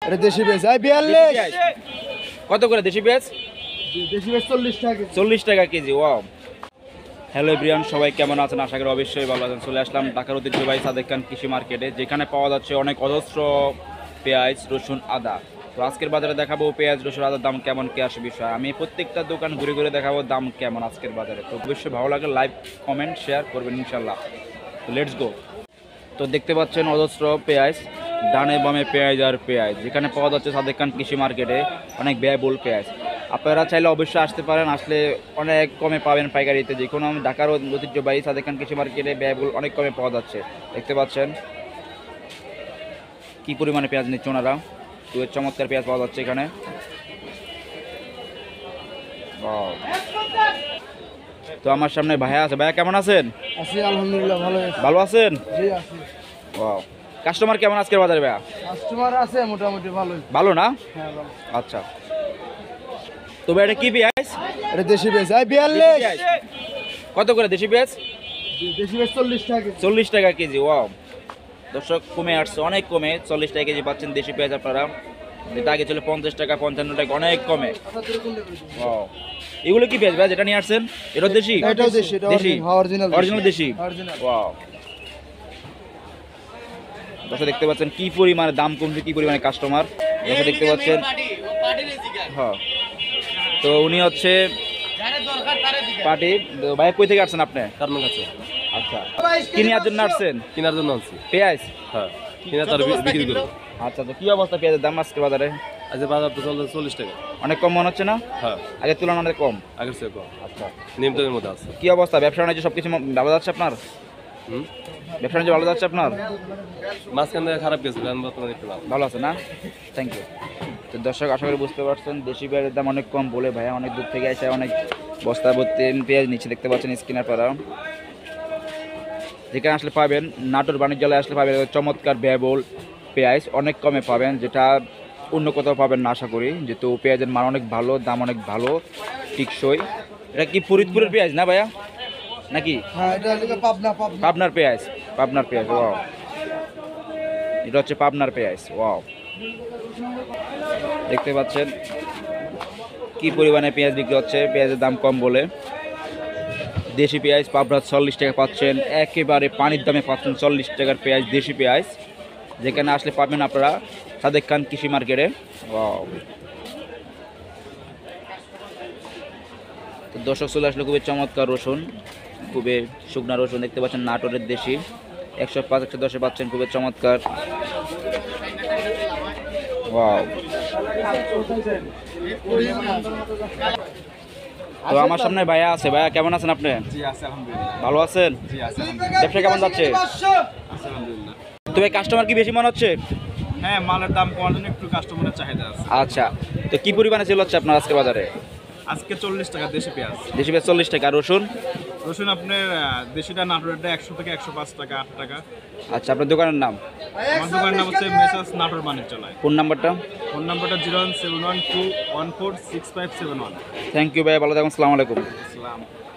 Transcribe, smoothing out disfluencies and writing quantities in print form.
এটা দেশি পেঁয়াজ 42। কত করে দেশি পেঁয়াজ? দেশি পেঁয়াজ 40 টাকা। 40 টাকা কেজি। ওয়াও। হ্যালো এভরিওয়ান, সবাই কেমন আছেন? আশা করি অবশ্যই ভালো আছেন। চলে আসলাম ঢাকার ঐতিহ্যবাহী সাদেক খান কৃষি মার্কেটে, যেখানে পাওয়া যাচ্ছে অনেক অজস্র পেঁয়াজ, রসুন, আদা। তো আজকের বাজারে দেখাবো পেঁয়াজ, রসুন, আদার দাম কেমন, কে আসে বিষয়। আমি প্রত্যেকটা দোকান ঘুরে ঘুরে দেখাবো দাম কেমন আজকের বাজারে। তো অবশ্যই ভালো লাগে লাইক, কমেন্ট, শেয়ার করবেন ইনশাল্লাহ। তো লেটস গো। তো দেখতে পাচ্ছেন অজস্র পেঁয়াজ, ডানে বামে পেঁয়াজ আর পেঁয়াজ, যেখানে পাওয়া যাচ্ছে সাদেক খান কৃষি মার্কেটে অনেক ব্যয়বহুল পেঁয়াজ। আপনারা চাইলে অবশ্যই আসতে পারেন, আসলে অনেক কমে পাবেন পাইকারিতে। যে কোনো ঢাকার ঐতিহ্যবাহী সাদেক খান কৃষি মার্কেটে ব্যয়বহুল অনেক কমে পাওয়া যাচ্ছে। দেখতে পাচ্ছেন কি পরিমাণে পেঁয়াজ নিচ্ছে ওনারা। তো চমৎকার পেঁয়াজ পাওয়া যাচ্ছে এখানে। তো আমার সামনে ভাইয়া আছে। ভাইয়া কেমন আছেন? আছি আলহামদুলিল্লাহ, ভালো আছি। ভালো আছেন? জি আছি। ওয়াও। কাস্টমার কেমন আজকের বাজারে ভাইয়া? কাস্টমার আছে মোটামুটি ভালোই। ভালো না? হ্যাঁ ভালো। আচ্ছা। তো ভাই এটা কি পেঁয়াজ? এটা দেশি পেঁয়াজ দেশি 42। পেঁয়াজ। কত করে দেশি পেঁয়াজ? দেশি পেঁয়াজ 40 টাকা। 40 টাকা কেজি। ওয়াও। দর্শক কমে আসছে, অনেক কমে 40 টাকা কেজি পাচ্ছেন দেশি পেঁয়াজ আপনারা, যেটা আগে ছিল 50 টাকা 55 টাকা, অনেক কমে। ওয়াও। এগুলো কি পেঁয়াজ ভাই যেটা নিয়ে আসছেন? এটা দেশি? এটাও দেশি, এটা দেশি অরিজিনাল। অরিজিনাল দেশি। অরিজিনাল। ওয়াও। দর্শক দেখতে পাচ্ছেন কি পরিমাণে দাম কমছে, কি পরিমাণে কাস্টমার। দর্শক দেখতে পাচ্ছেন। হ্যাঁ। তো উনি হচ্ছে পার্টি ভাই। কই থেকে আসছেন আপনি? কারণ কাছে আচ্ছা। কি নেওয়ার জন্য আসছেন? কেনার জন্য আনছি। পেঁয়াজ? হ্যাঁ, কিনা তার বিক্রি করবো। আচ্ছা। তো কি অবস্থা পেঁয়াজের দাম আজকে বাজারে? আজ বাজার তো চলছে 40 টাকা। অনেক কম মনে হচ্ছে না? হ্যাঁ, আগের তুলনায় অনেক কম। আগের চেয়ে কম। আচ্ছা। নিয়ন্ত্রণের মধ্যে আছে। কি অবস্থা ব্যবসা বাণিজ্য সবকিছু ভালো যাচ্ছে আপনার? ব্যবসা বাণিজ্য ভালো যাচ্ছে আপনার? মাঝখান থেকে খারাপ গেছে, এখন বর্তমানে একটু ভালো। ভালো আছে না? Thank you. তো দর্শক আশা করি বুঝতে পারছেন দেশি পেঁয়াজের দাম অনেক কম বলে ভাইয়া অনেক দূর থেকে এসে অনেক বস্তা ভর্তি পেঁয়াজ নিচ্ছে। দেখতে পাচ্ছেন স্ক্রিনের পাড়া, যেখানে আসলে পাবেন নাটোর বাণিজ্যালয়ে আসলে পাবেন চমৎকার ব্যয়বহুল পেঁয়াজ অনেক কমে পাবেন, যেটা অন্য কোথাও পাবেন না আশা করি। যেহেতু পেঁয়াজের মান অনেক ভালো, দাম অনেক ভালো, টিকসই। এটা কি ফরিদপুরের পেঁয়াজ না ভাইয়া নাকি? হ্যাঁ, এটা হলো পাবনা। পাবনার পেঁয়াজ। পাবনার পেঁয়াজ। ওয়াও। এটা হচ্ছে পাবনার পেঁয়াজ। ওয়াও। দেখতে পাচ্ছেন কি পরিমাণে পেঁয়াজ বিক্রি হচ্ছে, পেঁয়াজের দাম কম বলে। দেশি পেঁয়াজ পাবনা 40 টাকা পাচ্ছেন, একেবারে পানির দামে পাচ্ছেন 40 টাকার পেঁয়াজ, দেশি পেঁয়াজ, যেখানে আসলে পাবেন আপনারা সাদেক খান কৃষি মার্কেটে। ওয়াও। তো দর্শক চলে আসলে খুবই চমৎকার রসুন, খুবই শুকনা রসুন। দেখতে পাচ্ছেন নাটোরের দেশি 105 110 পাচ্ছেন, খুবই চমৎকার। ওয়াও। তো আমার সামনে ভাইয়া আছে। ভাইয়া কেমন আছেন আপনি? জি আছে আলহামদুলিল্লাহ। ভালো আছেন? জি আছে আলহামদুলিল্লাহ। ব্যবসা কেমন যাচ্ছে? আলহামদুলিল্লাহ। তো ভাই কাস্টমার কি বেশি মনে হচ্ছে? হ্যাঁ, মালের দাম কমার জন্য একটু কাস্টমারের চাহিদা আছে। আচ্ছা। তো কি পরিমাণে সেল হচ্ছে আপনার আজকে বাজারে? আজকে 40 টাকা দেশি পেঁয়াজ। দেশি পেঁয়াজ 40 টাকা। রসুন? রসুন আপনার দেশিটা নাটোরেরটা 100 থেকে 105 টাকা, 8 টাকা। আচ্ছা। আপনার দোকানের নাম? আমার দোকানের নাম হচ্ছে মেসার্স নাটোর বাণিজ্যালয়। ফোন নাম্বারটা? ফোন নাম্বারটা 01712146571। থ্যাংক ইউ ভাই, ভালো থাকুন। আসসালামু আলাইকুম। আসসালাম।